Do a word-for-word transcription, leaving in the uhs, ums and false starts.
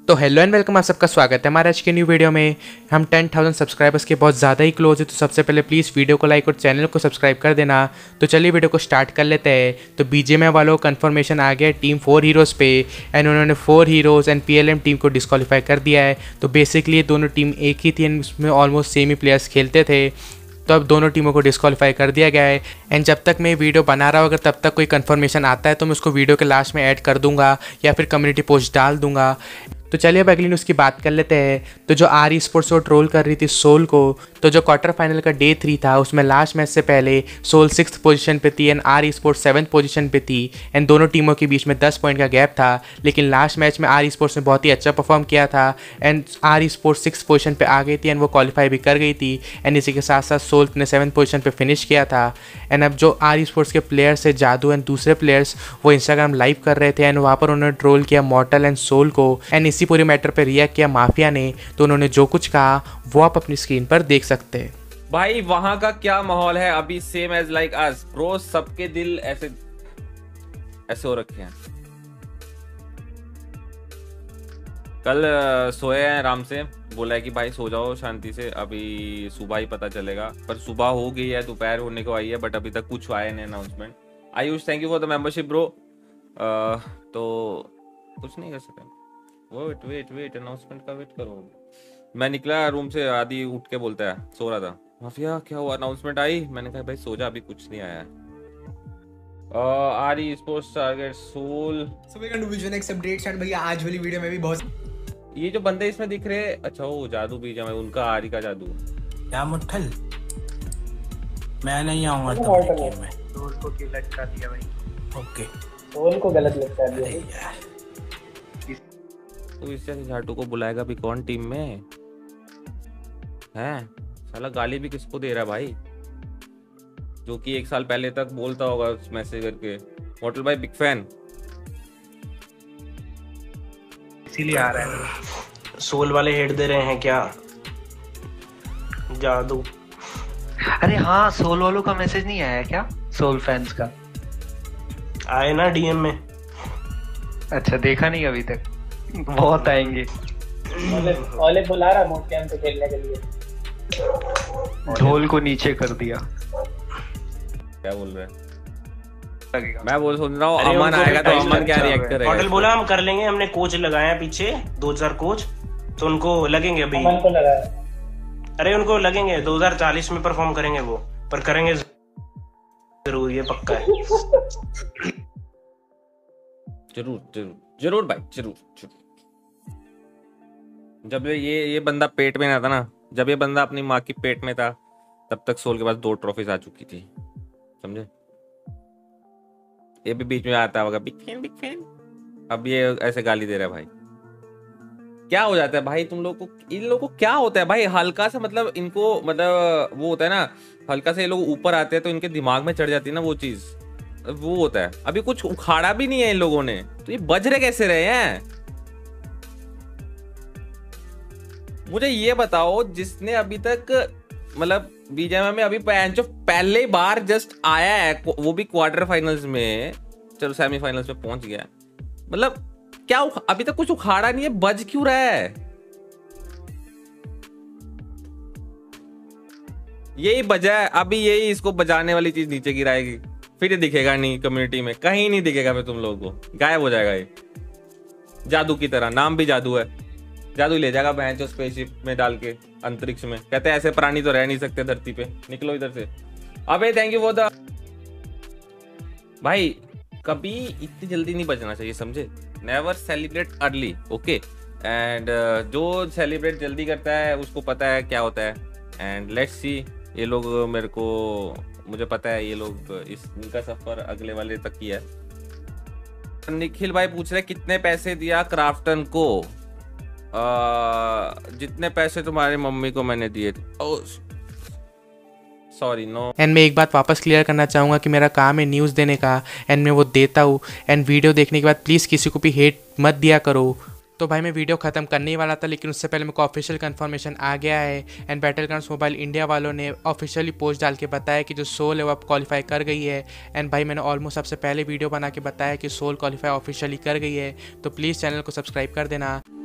तो hello and welcome, आप सबका स्वागत है हमारे आज के न्यू वीडियो में। हम टेन थाउज़ेंड सब्सक्राइबर्स के बहुत ज़्यादा ही क्लोज है, तो सबसे पहले प्लीज़ वीडियो को लाइक और चैनल को सब्सक्राइब कर देना। तो चलिए वीडियो को स्टार्ट कर लेते हैं। तो बीजीएमआई वालों को कन्फर्मेशन आ गया टीम फोर हीरोज़ पे, एंड उन्होंने four heroes and PLM team को डिस्क्वालीफाई कर दिया है। तो बेसिकली ये दोनों टीम एक ही थी एंड उसमें ऑलमोस्ट सेम ही प्लेयर्स खेलते थे। तो अब दोनों टीमों को डिस्क्वालीफाई कर दिया गया है। एंड जब तक मैं वीडियो बना रहा हूँ, अगर तब तक कोई कंफर्मेशन आता है तो मैं उसको वीडियो के लास्ट में ऐड कर दूंगा या फिर कम्युनिटी पोस्ट डाल दूंगा। तो चलिए अब अगली न्यूज़ की बात कर लेते हैं। तो जो आर ई स्पोर्ट्स वो ट्रोल कर रही थी सोल को, तो जो क्वार्टर फाइनल का डे थ्री था उसमें लास्ट मैच से पहले सोल सिक्स पोजीशन पे थी and R esports seventh position पे थी एंड दोनों टीमों के बीच में दस पॉइंट का गैप था। लेकिन लास्ट मैच में आर ई स्पोर्ट्स ने बहुत ही अच्छा परफॉर्म किया था and R esports six position पे आ गई थी एंड वो क्वालिफाई भी कर गई थी। एंड इसी के साथ साथ सोल ने सेवन्थ पोजीशन पे फिनिश किया था। एंड अब जो आर ई स्पोर्ट्स के प्लेयर्स है जादू एंड दूसरे प्लेयर्स वो इंस्टाग्राम लाइव कर रहे थे एंड वहाँ पर उन्होंने ट्रोल किया मॉर्टल एंड सोल को। एंड इसी पूरे मैटर पर रिएक्ट किया माफिया ने। तो उन्होंने जो कुछ कहा वो आप अपनी स्क्रीन पर देख सकते हैं। भाई वहां का क्या माहौल है अभी, same age like us bro. सबके दिल ऐसे ऐसे हो रखे हैं। कल सोए हैं आराम से, बोला है कि भाई सो जाओ शांति से, अभी सुबह ही पता चलेगा। पर सुबह हो गई है, दोपहर होने को आई है, बट अभी तक कुछ आया नहीं announcement. Ayush thank you for the membership bro. तो कुछ नहीं कर सकते। वेट वेट वेट अनाउंसमेंट का वेट करो। मैं निकला रूम से, आदि उठ के बोलता है, सो रहा था, माफिया क्या हुआ, अनाउंसमेंट आई? मैंने कहा भाई सो जा, अभी कुछ नहीं आया। R esports target Soul so we can do visual next updates. And भैया आज वाली वीडियो में भी बहुत ये जो बंदे इसमें दिख रहे, अच्छा वो जादू बीजा में उनका आर ई का जादू। क्या मुट्ठल, मैं नहीं आऊंगा तुम्हारी टीम में। सोल को क्यों लटका दिया भाई? ओके सोल को गलत लटका दिया। तो इस जैसे झाटू को बुलाएगा भी कौन टीम में है? साला गाली भी किसको दे रहा है भाई, जो कि एक साल पहले तक बोलता होगा मैसेज करके मॉडल भाई बिग फैन, इसीलिए आ रहा है। सोल वाले हेड दे रहे हैं क्या? जादू। अरे हाँ, सोल वालों का मैसेज नहीं आया क्या? सोल फैंस का आए ना डीएम में। अच्छा देखा नहीं अभी तक, बहुत आएंगे। ओले बुला रहा मोट कैंप पे खेलने के लिए। ढोल को नीचे कर दिया। क्या बोल रहे हैं? मैं बोल सुन रहा हूँ अमन आएगा तो अमन क्या रिएक्ट करेगा? मॉडल बोला हम कर लेंगे, हमने कोच लगाए हैं पीछे दो चार कोच, तो उनको लगेंगे अभी। अमन को लगाया। अरे उनको लगेंगे दो हज़ार चालीस में परफॉर्म करेंगे वो, पर करेंगे जरूर, ये पक्का है। जरूर जरूर जरूर भाई, जरूर जरूर। जब ये ये बंदा पेट में ना था ना, जब ये बंदा अपनी माँ की पेट में था, तब तक सोल के पास दो ट्रॉफीज आ चुकी थी, समझे? ये भी बीच में आता होगा बिग फैन बिग फैन। अब ये ऐसे गाली दे रहा है भाई। क्या हो जाता है भाई तुम लोग को, इन लोगों को क्या होता है भाई? हल्का सा मतलब इनको मतलब वो होता है ना, हल्का से ये लोग ऊपर आते हैं तो इनके दिमाग में चढ़ जाती है ना वो चीज, वो होता है। अभी कुछ उखाड़ा भी नहीं है इन लोगों ने, तो ये बज रहे कैसे रहे हैं? मुझे ये बताओ, जिसने अभी तक मतलब बीजेएमआई में अभी पहले बार जस्ट आया है, वो भी क्वार्टर फाइनल्स में, चलो सेमीफाइनल्स में पहुंच गया, मतलब क्या अभी तक कुछ उखाड़ा नहीं है, बज क्यों रहा है? यही बजा है, अभी यही इसको बजाने वाली चीज नीचे गिराएगी, फिर ये दिखेगा नहीं कम्युनिटी में, कहीं नहीं दिखेगा, फिर तुम लोगों को गायब हो जाएगा ये जादू की तरह। नाम भी जादू है, जादू ले जाएगा बहन जो स्पेसशिप में डाल के अंतरिक्ष में। कहते हैं ऐसे प्राणी तो रह नहीं सकते धरती पे, निकलो इधर से। अबे थैंक यू फॉर द भाई, कभी इतनी जल्दी नहीं बजना चाहिए, समझे? Never celebrate early, okay? And जो सेलिब्रेट जल्दी करता है उसको पता है क्या होता है। एंड लेट्स सी, ये लोग मेरे को, मुझे पता है ये लोग, इस इनका सफर अगले वाले तक ही है। निखिल भाई पूछ रहे कितने पैसे दिया क्राफ्टन को? आ, जितने पैसे तुम्हारी मम्मी को मैंने दिए थे। Sorry no. एंड मैं एक बात वापस क्लियर करना चाहूँगा कि मेरा काम है न्यूज़ देने का एंड मैं वो देता हूँ। एंड वीडियो देखने के बाद प्लीज़ किसी को भी हेट मत दिया करो। तो भाई मैं वीडियो ख़त्म करने ही वाला था, लेकिन उससे पहले मेरे को ऑफिशियल कंफर्मेशन आ गया है एंड बैटलग्राउंड्स मोबाइल इंडिया वालों ने ऑफिशियली पोस्ट डाल के बताया कि जो सोल है वो अब क्वालिफाई कर गई है। एंड भाई मैंने ऑलमोस्ट सबसे पहले वीडियो बना के बताया कि सोल क्वालिफाई ऑफिशियली कर गई है, तो प्लीज़ चैनल को सब्सक्राइब कर देना।